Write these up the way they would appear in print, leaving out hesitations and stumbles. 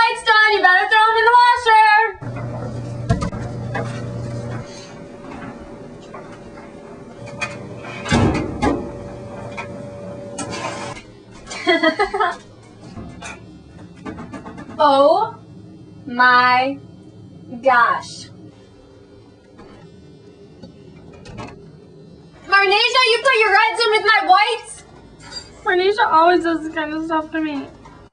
white's done, you better throw them in the washer. Oh my gosh. Marnasia, you put your reds in with my whites? Marnasia always does this kind of stuff to me.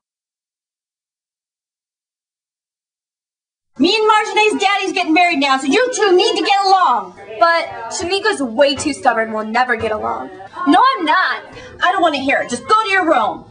Me and Marjolaine's daddy's getting married now, so you two need to get along. But Shanika's way too stubborn. We'll never get along. No, I'm not. I don't want to hear it. Just go to your room.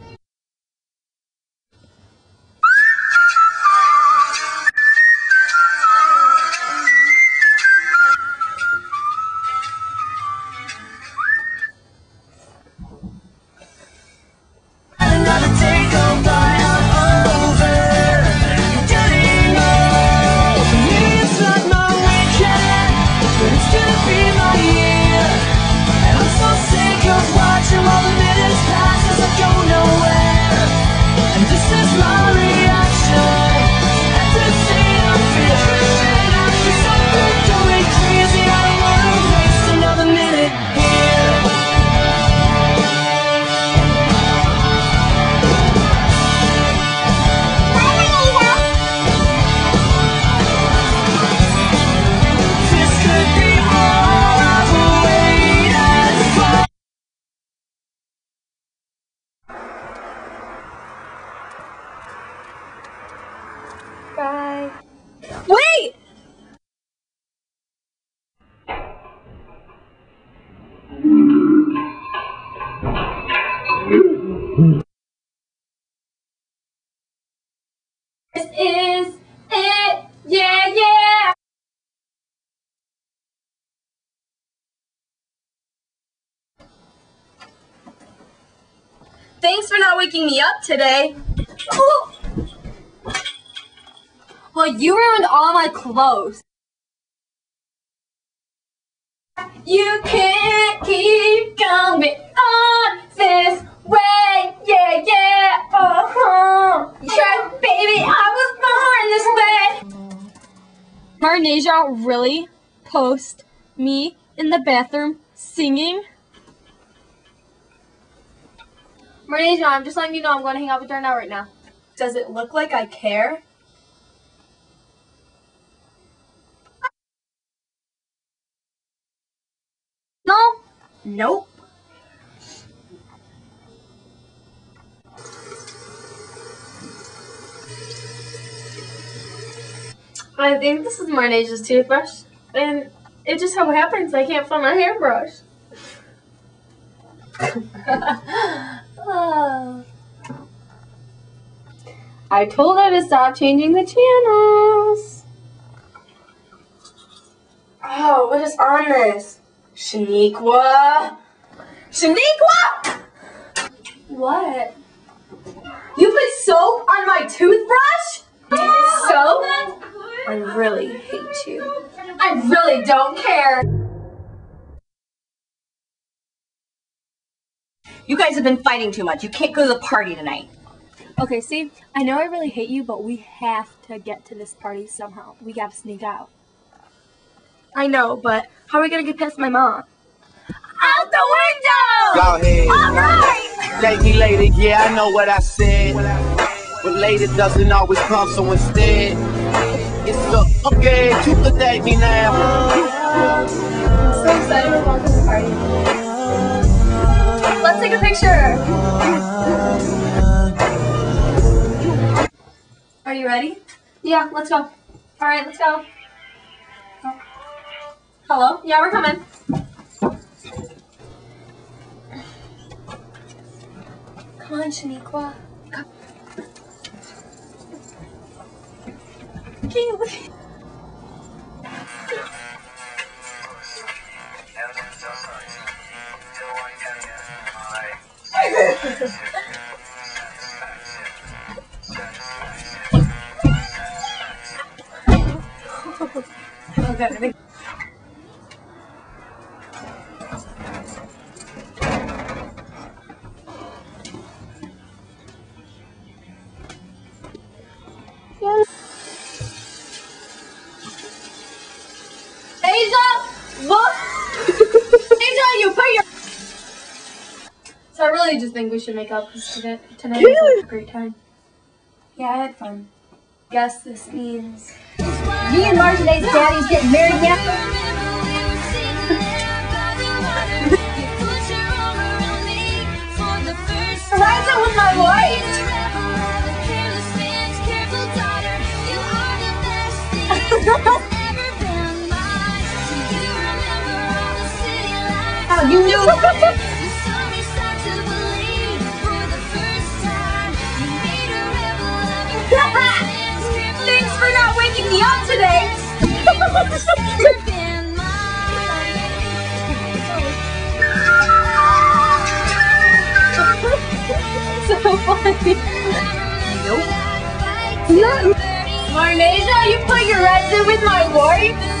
Bye. Wait! This is it. Yeah, yeah. Thanks for not waking me up today. Oh. Well, you ruined all my clothes. You can't keep coming on this way, yeah, yeah, yeah, baby, I was born this way. Marnasia really post me in the bathroom singing? Marnasia, I'm just letting you know I'm going to hang out with Darnell right now. Does it look like I care? No? Nope. I think this is Marnasia's toothbrush, and it just so happens I can't find my hairbrush. I told her to stop changing the channels. Oh, what is on this? Shaniqua? Shaniqua! What? You put soap on my toothbrush? Soap? I really hate you. I really don't care. You guys have been fighting too much. You can't go to the party tonight. Okay, see, I know I really hate you, but we have to get to this party somehow. We gotta sneak out. I know, but how are we gonna get past my mom? Out the window! Go ahead. All right! Lady, lady, yeah, I know what I said. But later doesn't always come, so instead, it's the, okay, you could thank me now. I'm so excited to walk to the party. Let's take a picture. Are you ready? Yeah, let's go. All right, let's go. Hello? Yeah, we're coming. Come on, Shaniqua. Come. Okay, look. Okay. really just think we should make up because tonight was a great time. Yeah, I had fun. Guess this means Me and Marjolaine's daddy's getting married now. Eliza was my wife. How you knew? Thanks for not waking me up today. so funny. Marnasia, you put your rights in with my wife?